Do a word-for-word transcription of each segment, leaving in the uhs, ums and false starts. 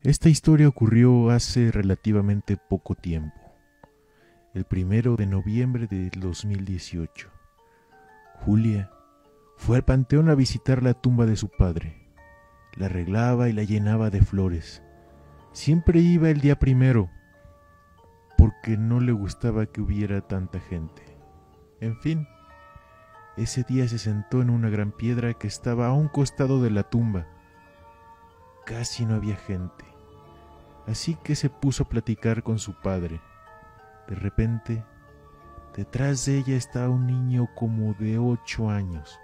Esta historia ocurrió hace relativamente poco tiempo, el primero de noviembre de dos mil dieciocho. Julia fue al panteón a visitar la tumba de su padre. La arreglaba y la llenaba de flores. Siempre iba el día primero, porque no le gustaba que hubiera tanta gente. En fin, ese día se sentó en una gran piedra que estaba a un costado de la tumba. Casi no había gente, así que se puso a platicar con su padre. De repente, detrás de ella estaba un niño como de ocho años.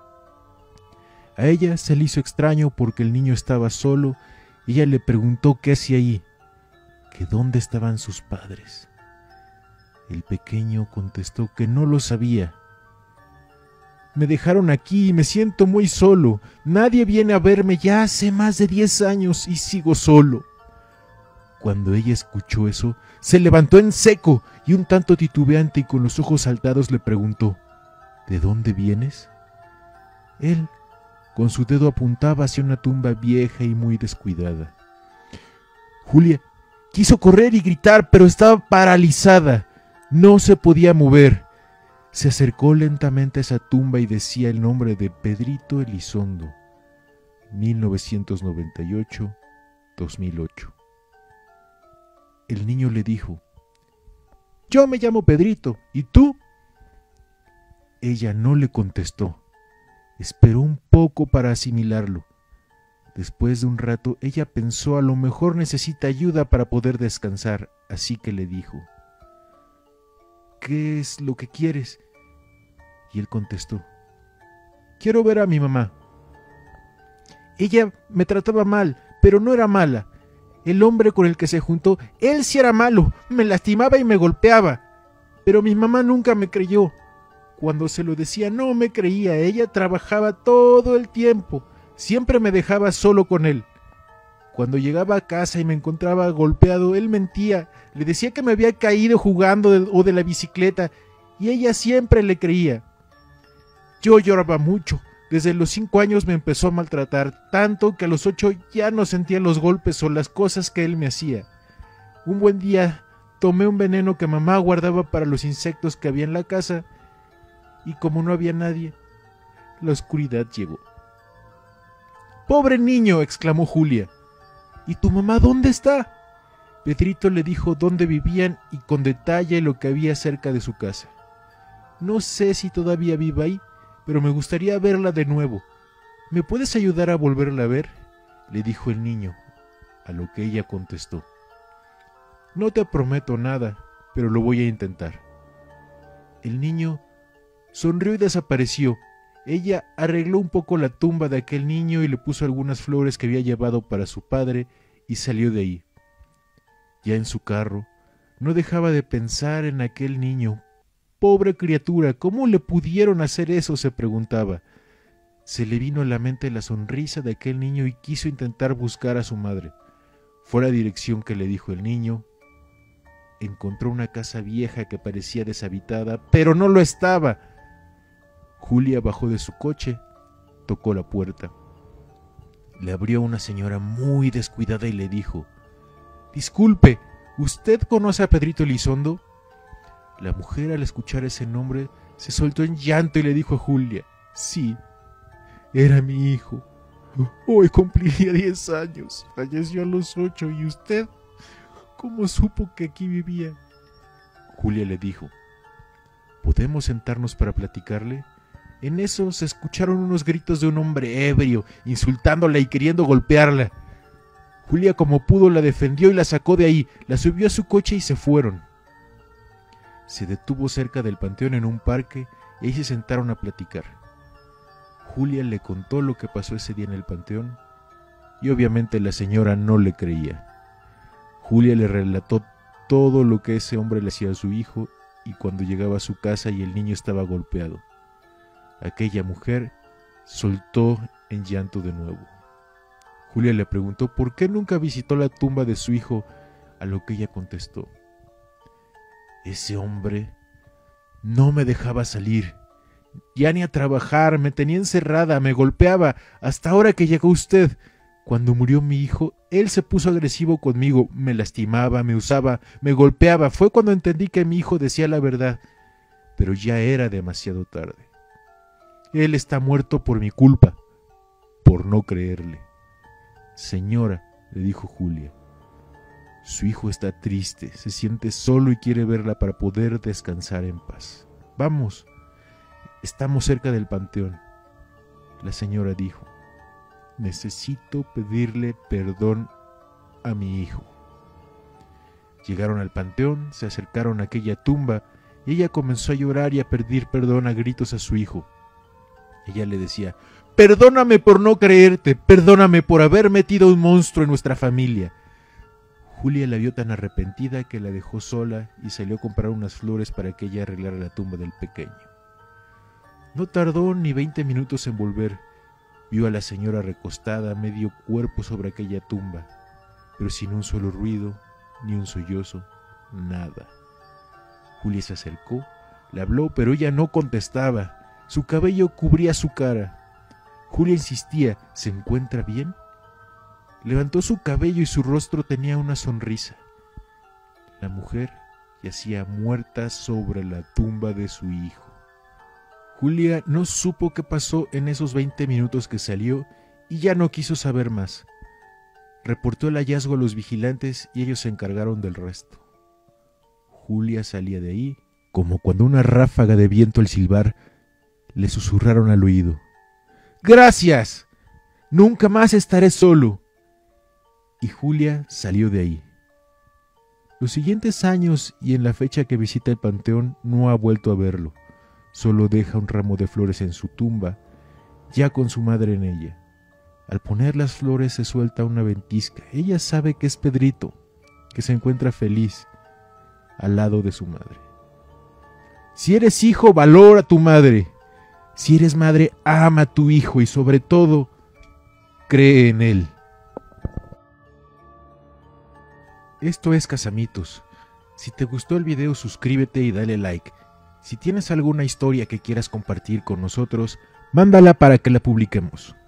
A ella se le hizo extraño porque el niño estaba solo y ella le preguntó qué hacía ahí, que dónde estaban sus padres. El pequeño contestó que no lo sabía. Me dejaron aquí y me siento muy solo. Nadie viene a verme ya hace más de diez años y sigo solo. Cuando ella escuchó eso, se levantó en seco y un tanto titubeante y con los ojos saltados le preguntó, ¿de dónde vienes? Él, con su dedo apuntaba hacia una tumba vieja y muy descuidada. Julia quiso correr y gritar, pero estaba paralizada. No se podía mover. Se acercó lentamente a esa tumba y decía el nombre de Pedrito Elizondo, mil novecientos noventa y ocho a dos mil ocho. El niño le dijo, yo me llamo Pedrito, ¿y tú? Ella no le contestó. Esperó un poco para asimilarlo. Después de un rato, ella pensó a lo mejor necesita ayuda para poder descansar, así que le dijo, ¿qué es lo que quieres? Y él contestó, quiero ver a mi mamá. Ella me trataba mal, pero no era mala. El hombre con el que se juntó, él sí era malo, me lastimaba y me golpeaba. Pero mi mamá nunca me creyó. Cuando se lo decía no me creía, ella trabajaba todo el tiempo, siempre me dejaba solo con él. Cuando llegaba a casa y me encontraba golpeado, él mentía, le decía que me había caído jugando de, o de la bicicleta, y ella siempre le creía. Yo lloraba mucho, desde los cinco años me empezó a maltratar, tanto que a los ocho ya no sentía los golpes o las cosas que él me hacía. Un buen día tomé un veneno que mamá guardaba para los insectos que había en la casa, y como no había nadie, la oscuridad llegó. ¡Pobre niño!, exclamó Julia. ¿Y tu mamá dónde está? Pedrito le dijo dónde vivían y con detalle lo que había cerca de su casa. No sé si todavía vive ahí, pero me gustaría verla de nuevo. ¿Me puedes ayudar a volverla a ver?, le dijo el niño, a lo que ella contestó. No te prometo nada, pero lo voy a intentar. El niño sonrió y desapareció. Ella arregló un poco la tumba de aquel niño y le puso algunas flores que había llevado para su padre y salió de ahí. Ya en su carro, no dejaba de pensar en aquel niño. Pobre criatura, ¿cómo le pudieron hacer eso?, se preguntaba. Se le vino a la mente la sonrisa de aquel niño y quiso intentar buscar a su madre. Fue a la dirección que le dijo el niño. Encontró una casa vieja que parecía deshabitada, pero no lo estaba. Julia bajó de su coche, tocó la puerta. Le abrió una señora muy descuidada y le dijo, «Disculpe, ¿usted conoce a Pedrito Elizondo?» La mujer, al escuchar ese nombre, se soltó en llanto y le dijo a Julia, «Sí, era mi hijo. Hoy cumpliría diez años, falleció a los ocho, ¿y usted cómo supo que aquí vivía?» Julia le dijo, «¿Podemos sentarnos para platicarle?» En eso se escucharon unos gritos de un hombre ebrio, insultándola y queriendo golpearla. Julia como pudo la defendió y la sacó de ahí, la subió a su coche y se fueron. Se detuvo cerca del panteón en un parque y ahí se sentaron a platicar. Julia le contó lo que pasó ese día en el panteón y obviamente la señora no le creía. Julia le relató todo lo que ese hombre le hacía a su hijo y cuando llegaba a su casa y el niño estaba golpeado. Aquella mujer soltó en llanto de nuevo. Julia le preguntó por qué nunca visitó la tumba de su hijo, a lo que ella contestó, «Ese hombre no me dejaba salir, ya ni a trabajar, me tenía encerrada, me golpeaba, hasta ahora que llegó usted. Cuando murió mi hijo, él se puso agresivo conmigo, me lastimaba, me usaba, me golpeaba. Fue cuando entendí que mi hijo decía la verdad, pero ya era demasiado tarde. Él está muerto por mi culpa, por no creerle. Señora, le dijo Julia, su hijo está triste, se siente solo y quiere verla para poder descansar en paz. Vamos, estamos cerca del panteón. La señora dijo, necesito pedirle perdón a mi hijo. Llegaron al panteón, se acercaron a aquella tumba y ella comenzó a llorar y a pedir perdón a gritos a su hijo. Ella le decía, perdóname por no creerte, perdóname por haber metido un monstruo en nuestra familia. Julia la vio tan arrepentida que la dejó sola y salió a comprar unas flores para que ella arreglara la tumba del pequeño. No tardó ni veinte minutos en volver. Vio a la señora recostada, medio cuerpo sobre aquella tumba, pero sin un solo ruido, ni un sollozo, nada. Julia se acercó, le habló, pero ella no contestaba. Su cabello cubría su cara. Julia insistía, ¿se encuentra bien? Levantó su cabello y su rostro tenía una sonrisa. La mujer yacía muerta sobre la tumba de su hijo. Julia no supo qué pasó en esos veinte minutos que salió y ya no quiso saber más. Reportó el hallazgo a los vigilantes y ellos se encargaron del resto. Julia salía de ahí como cuando una ráfaga de viento al silbar le susurraron al oído. ¡Gracias! ¡Nunca más estaré solo! Y Julia salió de ahí. Los siguientes años y en la fecha que visita el panteón no ha vuelto a verlo. Solo deja un ramo de flores en su tumba, ya con su madre en ella. Al poner las flores se suelta una ventisca. Ella sabe que es Pedrito, que se encuentra feliz al lado de su madre. Si eres hijo, valora a tu madre. Si eres madre, ama a tu hijo y sobre todo, cree en él. Esto es Casamitos. Si te gustó el video, suscríbete y dale like. Si tienes alguna historia que quieras compartir con nosotros, mándala para que la publiquemos.